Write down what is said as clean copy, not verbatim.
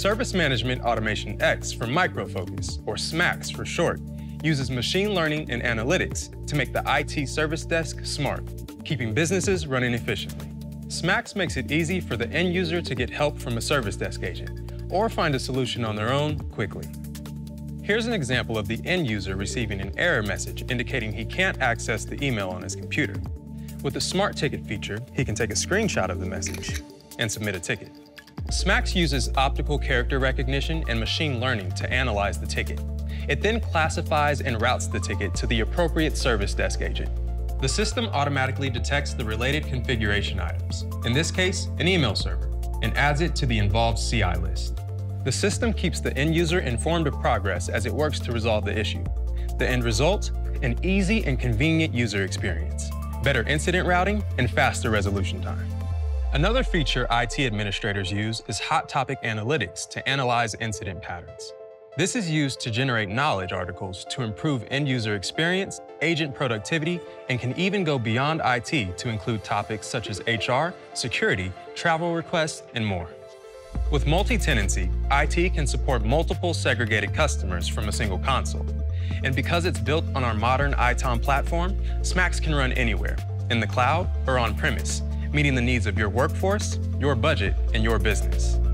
Service Management Automation X from Micro Focus, or SMAX for short, uses machine learning and analytics to make the IT service desk smart, keeping businesses running efficiently. SMAX makes it easy for the end user to get help from a service desk agent or find a solution on their own quickly. Here's an example of the end user receiving an error message indicating he can't access the email on his computer. With the Smart Ticket feature, he can take a screenshot of the message and submit a ticket. SMAX uses optical character recognition and machine learning to analyze the ticket. It then classifies and routes the ticket to the appropriate service desk agent. The system automatically detects the related configuration items, in this case, an email server, and adds it to the involved CI list. The system keeps the end user informed of progress as it works to resolve the issue. The end result? An easy and convenient user experience, better incident routing, and faster resolution time. Another feature IT administrators use is Hot Topic Analytics to analyze incident patterns. This is used to generate knowledge articles to improve end-user experience, agent productivity, and can even go beyond IT to include topics such as HR, security, travel requests, and more. With multi-tenancy, IT can support multiple segregated customers from a single console. And because it's built on our modern ITOM platform, SMAX can run anywhere, in the cloud or on-premise, meeting the needs of your workforce, your budget, and your business.